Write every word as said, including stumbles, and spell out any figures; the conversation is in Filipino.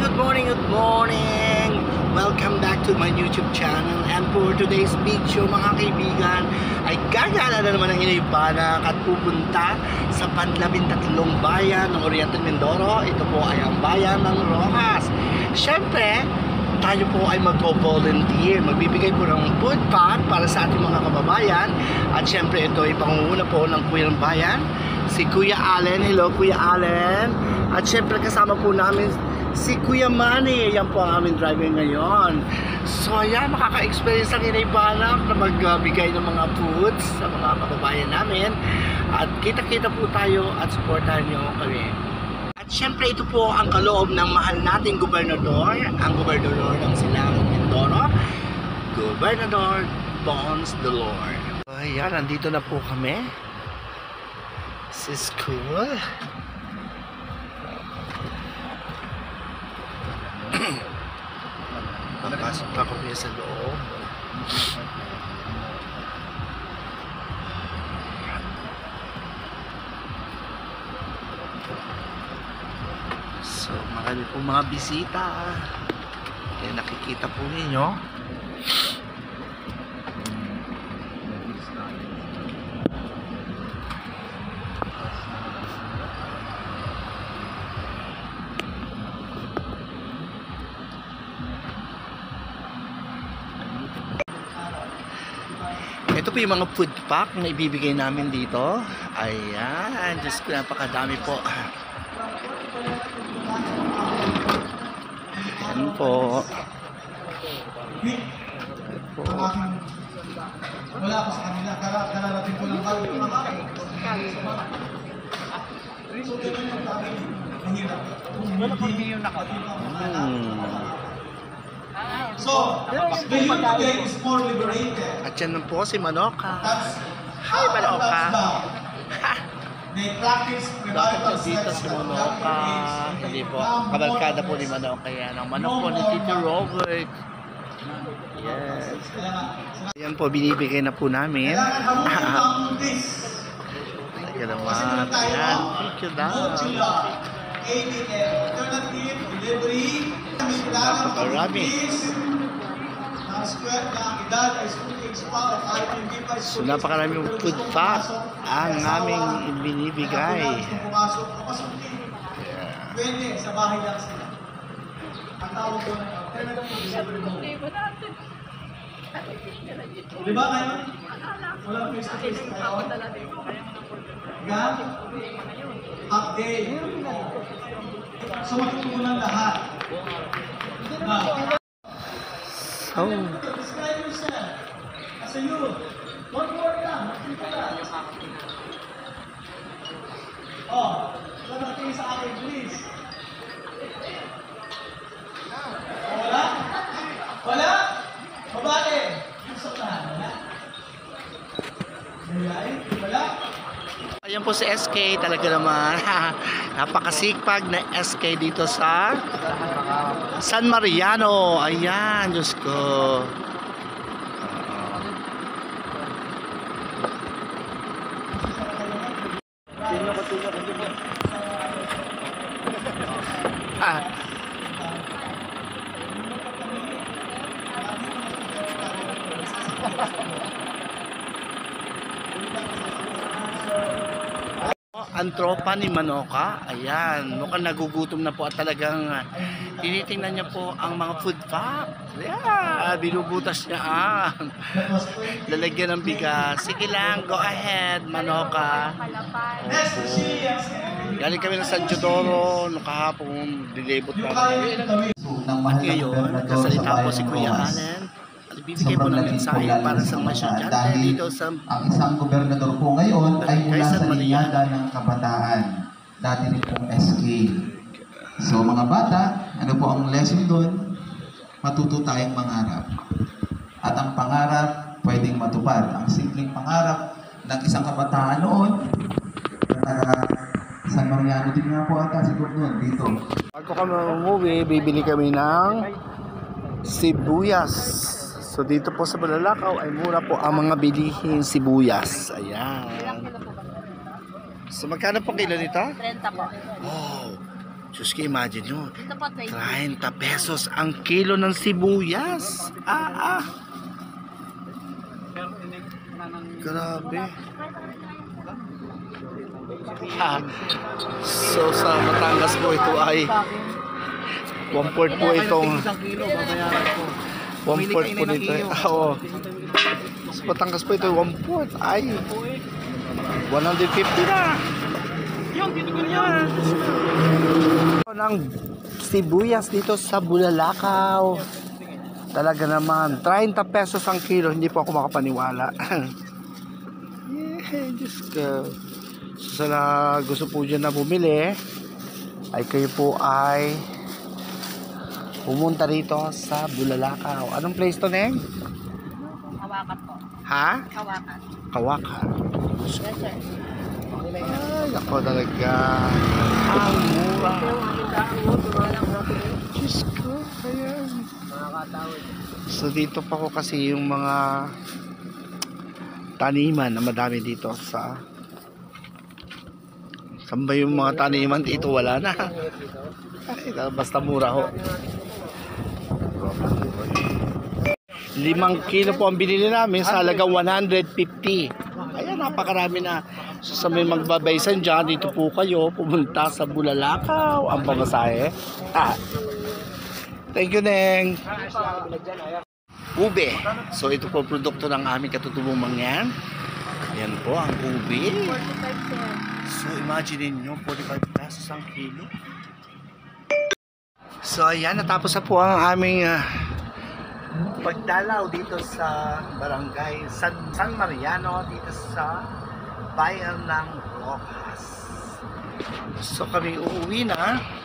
good morning, good morning! Welcome back to my YouTube channel. And for today's video, mga kaibigan, ay gagala na naman ng Inaybanak at pupunta sa panlabintatlong bayan ng Oriental Mindoro. Ito po ay ang bayan ng Rojas. Siyempre, tayo po ay mag-volunteer. Magbibigay po ng food pack para sa ating mga kababayan. At siyempre, ito ay pangunguna po ng Kuya ng Bayan, si Kuya Allen. Hello, Kuya Allen. At siyempre, kasama po namin si Kuya Manny. Yan po ang aming driver ngayon. So, ayan, makaka-experience ang Inaybanak na magbigay ng mga foods sa mga kababayan namin. At kita-kita po tayo at supportahan nyo kami. At syempre, ito po ang kaloob ng mahal nating gobernador, ang gobernador ng Silangang Mindoro, Gobernador Bones Delor. So, ayan, nandito na po kami sa school. Papasok pa kami sa loob. So, marami po mga bisita. Kaya nakikita po ninyo. Ito po yung mga food pack na ibibigay namin dito. Ayan, Diyos ko, napakadami po. Ayan po. Ayan po. Wala ako sa kanila, kararating ko lang bago yung mga Hmm. So, the youth today is more liberated. At yan po si Manoka. That's Hi, Manoka. Ha! They practice Bakit nandito si Manoka? Hindi po. Kabalkada po ni Manoka yan. Ang manok po ni Tito Robert. Yes. Ayan po, binibigay na po namin. Thank you naman. Ayan. Thank you daw. Alternative, delivery, napakarami. So, napakarami yung food pack ang aming binibigay. Yeah. Pwede, sa bahay lang sila. Ang tawag ko ng alternative delivery. Di ba ngayon? Walang face-to-face tayo. Yan? Update. So, matutunan lahat. Na. So, Describe yourself as a youth. One word lang. Makita lang. Oh, lalating sa akin, please. Wala? Wala? Babae? Gusto ka? Wala? Wala? ayan po si S K, talaga naman. Napakasikpag na S K dito sa San Mariano. Ayan, Diyos ko. Ah. Ang tropa ni Manoka, ayan, mukhang nagugutom na po at talagang tinitingnan niya po ang mga food pack. Yeah, binubutas niya ah. Lalagyan ng bigas. Sige lang, go ahead, Manoka. Opo. Galing kami ng San Teodoro, no kahapon, dilibot kami. At ngayon, nagkasalita po si Kuya Allen. Bibigay po ng mensahe para sa mga estudyante dito sa ang isang gobernador po ngayon ay mula sa linyada ng kabataan, dati rin pong S K. So mga bata, ano po ang lesson doon? Matuto tayong mangarap. At ang pangarap pwedeng matupad. Ang simpleng pangarap ng isang kabataan noon, uh, San Mariano din nga po ata siguro noon dito. Bago kami umuwi, bibili kami ng sibuyas. So dito po sa Balalakaw ay mura po ang mga bilihin sibuyas. Ayan. So magkano po kilo nito? thirty po. Wow. Diyos ko, imagine nyo. Ito po, twenty. thirty pesos ang kilo ng sibuyas. Ah, ah. Grabe. Ha. So sa Batangas po ito ay one fourth po itong Isang kilo, babayaran ko. one fourth po dito. Ah, oo. Sa Batangas po ito one fourth ay one fifty na. Yung, dito ko yan. Ng sibuyas dito sa Bulalakaw. Talaga naman, thirty pesos ang kilo, hindi po ako makapaniwala. Yeah, Diyos ko. So, sa gusto po dyan na bumili, ay kayo po ay pumunta rito sa Bulalakaw. Anong place to, Neng? Kawakan po. Ha? Kawakan. Kawakan. Yes, sir. Ay, ako talaga. Ang mura. Diyos ko, ayan. So dito pa ko kasi yung mga taniman na madami dito sa saan ba yung mga taniman dito? Wala na. Ay, basta mura ho. Limang kilo po ang binili namin sa halagang one hundred fifty. Ayan, napakarami na. So, sa may magbabaysan dyan, dito po kayo pumunta sa Bulalakaw. Ang pamasahe. Ah. Thank you, Neng. Ube. So, ito po produkto ng aming katutubong mangyan. Ayan po, ang ube. forty-five, sir. So, imagine nyo, forty-five pesos ang kilo. So, ayan, natapos na po ang aming uh, pagdalaw dito sa barangay San, San Mariano, dito sa bayan ng Rojas. So, kami uuwi na.